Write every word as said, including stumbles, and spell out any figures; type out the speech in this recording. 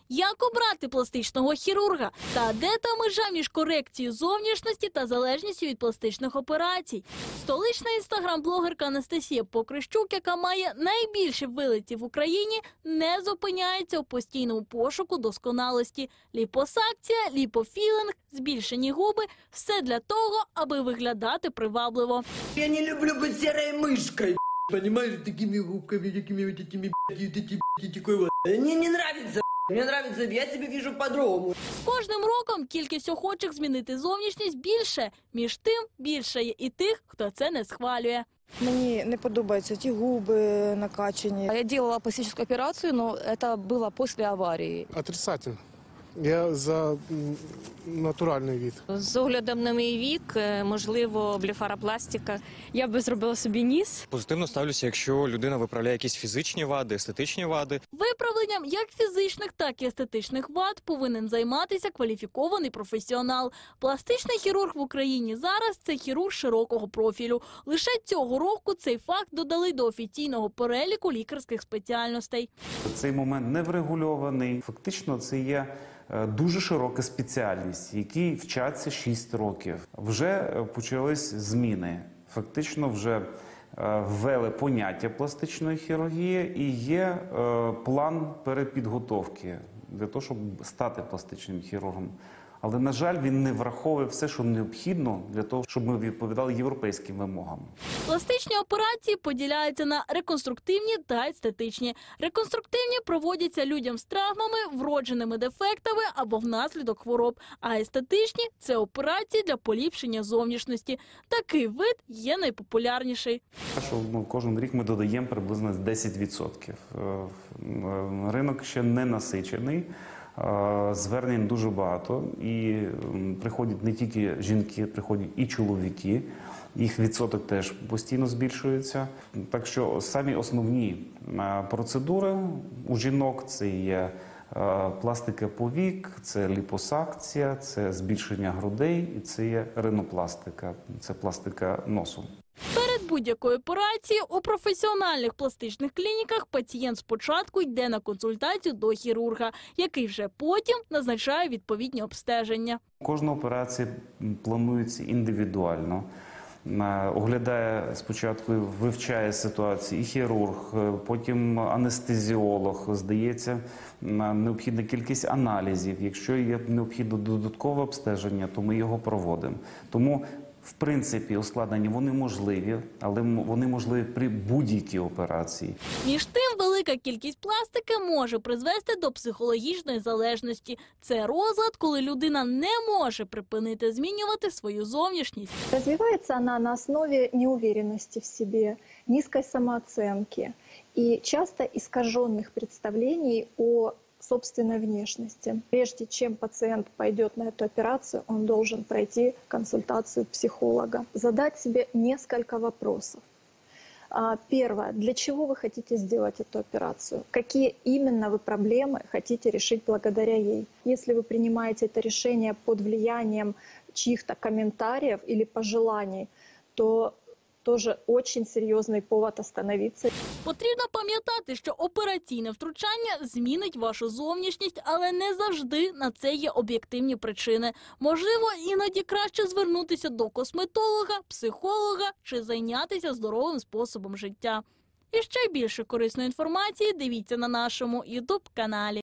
Як обрати пластичного хірурга? Та де та межа між корекцією зовнішності та залежністю від пластичних операцій? Столична інстаграм-блогерка Анастасія Покрищук, яка має найбільше вилетів в Україні, не зупиняється у постійному пошуку досконалості. Ліпосакція, ліпофілінг, збільшені губи – все для того, аби виглядати привабливо. Я не люблю быть серой мышкой, понимаешь, такими губками, такими вот этими, вот эти, такой вот. Мне не нравится, мне нравится, я себя вижу по-другому. З кожним роком кількість охочих змінити зовнішність більше. Між тим, більше є і тих, хто це не схвалює. Мені не подобаються ті губи накачані. Я делала пластическую операцию, но это было после аварии. Отрицательно. Я за натуральний вид. З оглядом на мій вік, можливо, блефаропластика. Я би зробила собі ніс. Позитивно ставлюся, якщо людина виправляє якісь фізичні вади, естетичні вади. Виправленням як фізичних, так і естетичних вад повинен займатися кваліфікований професіонал. Пластичний хірург в Україні зараз – це хірург широкого профілю. Лише цього року цей факт додали до офіційного переліку лікарських спеціальностей. Цей момент не врегульований. Фактично це є дуже широка спеціальність, якій вчаться шість років. Вже почались зміни. Фактично вже ввели поняття пластичної хірургії і є план перепідготовки для того, щоб стати пластичним хірургом. Але, на жаль, він не враховує все, що необхідно для того, щоб ми відповідали європейським вимогам. Пластичні операції поділяються на реконструктивні та естетичні. Реконструктивні проводяться людям з травмами, вродженими дефектами або внаслідок хвороб. А естетичні – це операції для поліпшення зовнішності. Такий вид є найпопулярніший. Що, ну, кожен рік ми додаємо приблизно десять відсотків. Ринок ще не насичений. Звернень дуже багато, і приходять не тільки жінки, приходять і чоловіки, їх відсоток теж постійно збільшується. Так що самі основні процедури у жінок – це є пластика повік, це ліпосакція, це збільшення грудей і це є ринопластика, це пластика носу. Перед будь-якою операцією у професіональних пластичних клініках пацієнт спочатку йде на консультацію до хірурга, який вже потім назначає відповідні обстеження. Кожна операція планується індивідуально. Оглядає спочатку, вивчає ситуацію і хірург, потім анестезіолог, здається необхідна кількість аналізів. Якщо є необхідне додаткове обстеження, то ми його проводимо. Тому в принципі, ускладнення вони можливі, але вони можливі при будь-якій операції. Між тим, велика кількість пластики може призвести до психологічної залежності. Це розлад, коли людина не може припинити змінювати свою зовнішність. Развивается она на основе неуверенности в себе, низкой самооценки и часто искаженных представлений о собственной внешности. Прежде чем пациент пойдет на эту операцию, он должен пройти консультацию психолога, задать себе несколько вопросов. Первое. Для чего вы хотите сделать эту операцию? Какие именно вы проблемы хотите решить благодаря ей? Если вы принимаете это решение под влиянием чьих-то комментариев или пожеланий, то тоже очень серйозний повод остановитися. Потрібно пам'ятати, що операційне втручання змінить вашу зовнішність, але не завжди на це є об'єктивні причини. Можливо, іноді краще звернутися до косметолога, психолога чи зайнятися здоровим способом життя. І ще більше корисної інформації дивіться на нашому ютуб-каналі.